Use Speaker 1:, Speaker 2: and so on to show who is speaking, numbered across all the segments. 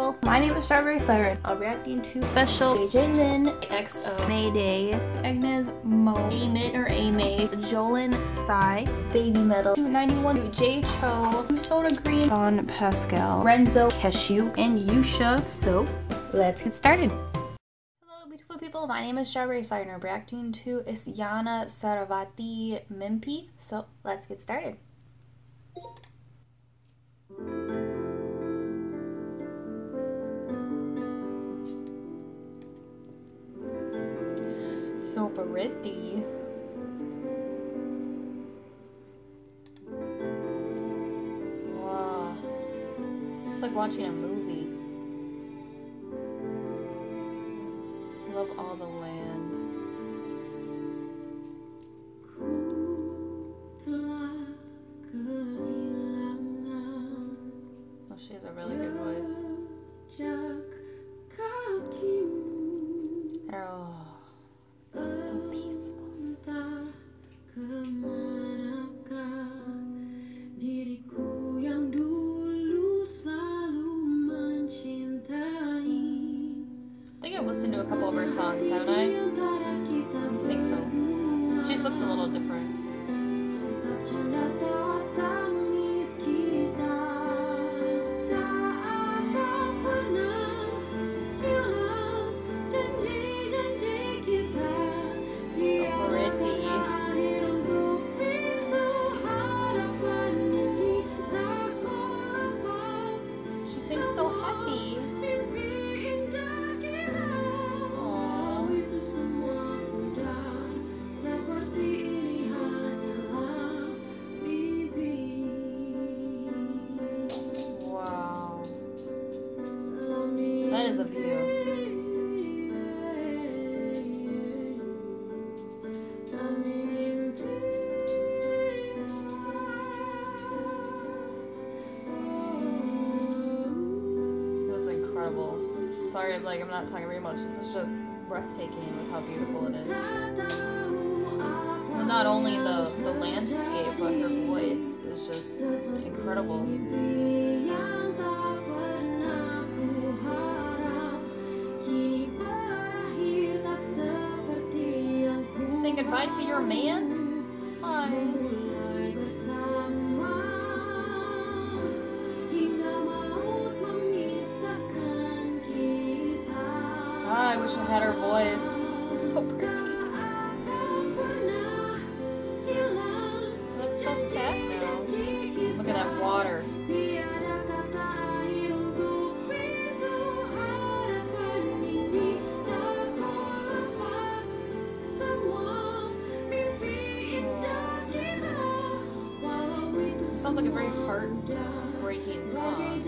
Speaker 1: people. My name is Strawberry Siren. I'll be reacting to special JJ Lin, EXO, Mayday, Agnes Mo, Amit or Ame, Jolin Sai, Baby Metal, 291, J Cho, Soda Green, Don Pascal, Renzo, Keshu, and Yusha. So let's get started. Hello beautiful people, my name is Strawberry Siren. I'll be reacting to Isyana Sarasvati Mimpi. So let's get started. So pretty. Wow. It's like watching a movie. Love all the land. Oh, she has a really good voice. Oh. It's so peaceful. I think I've listened to a couple of her songs, haven't I? I think so. She just looks a little different. So happy. Wow. That is a view. Incredible. Sorry, I'm not talking very much. This is just breathtaking with how beautiful it is. But not only the landscape, but her voice is just incredible. Saying goodbye to your man? Hi. I wish I had her voice. It's so pretty. It looks so sad now. Look at that water. Sounds like a very heartbreaking song.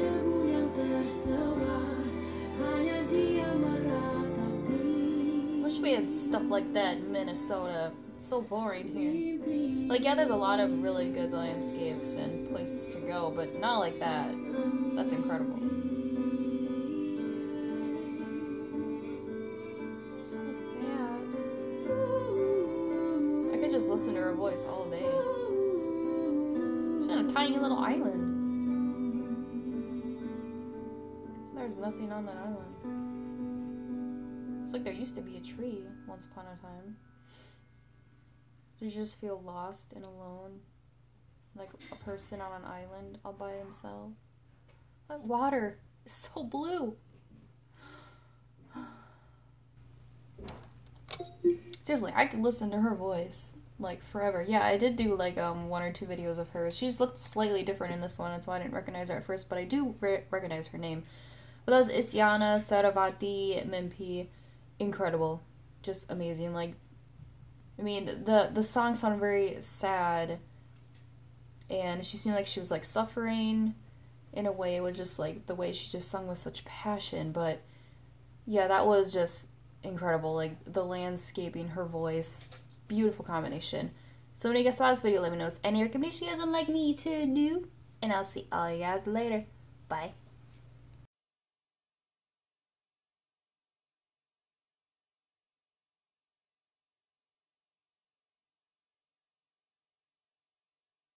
Speaker 1: Wish we had stuff like that in Minnesota. It's so boring here. Like, yeah, there's a lot of really good landscapes and places to go, but not like that. That's incredible. So sad. I could just listen to her voice all day. She's on a tiny little island. There's nothing on that island. It's like there used to be a tree once upon a time. Did you just feel lost and alone? Like a person on an island all by himself? That water is so blue. Seriously, I could listen to her voice like forever. Yeah, I did do like 1 or 2 videos of hers. She just looked slightly different in this one, that's why I didn't recognize her at first, but I do recognize her name. But that was Isyana Sarasvati Mimpi. Incredible. Just amazing. Like, I mean, the song sounded very sad, and she seemed like she was like suffering in a way with just like the way she just sung with such passion. But yeah, that was just incredible. Like the landscaping, her voice, beautiful combination. So when you guys saw this video, let me know if any recommendations you guys would like me to do, and I'll see all you guys later. Bye.